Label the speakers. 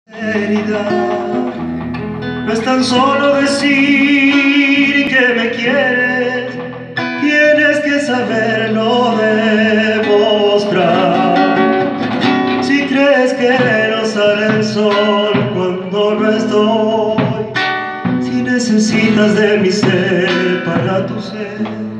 Speaker 1: No es tan solo decir que me quieres, tienes que saberlo demostrar. Si crees que no sale el sol cuando no estoy, si necesitas de mi ser para tu ser,